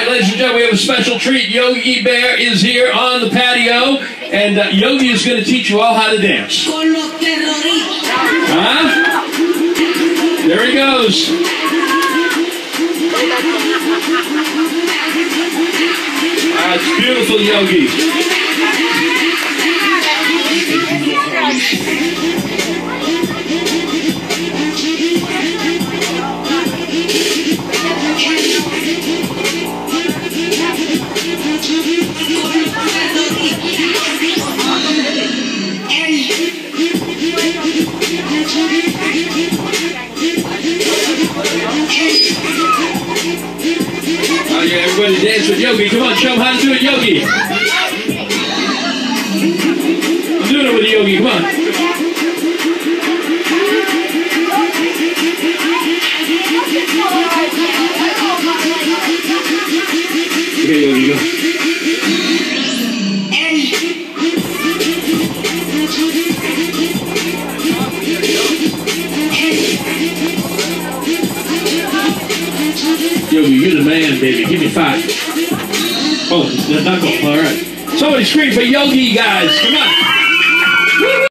ladies and gentlemen, we have a special treat. Yogi Bear is here on the patio, and Yogi is going to teach you all how to dance. Huh? There he goes. It's beautiful, Yogi. Oh yeah, everybody dance with Yogi. Come on, show them how to do it, Yogi. I'm doing it with Yogi. Come on. Okay, Yogi, go. Yogi, you're the man, baby. Give me 5. Oh, it's the knuckle. All right. Somebody scream for Yogi, guys. Come on.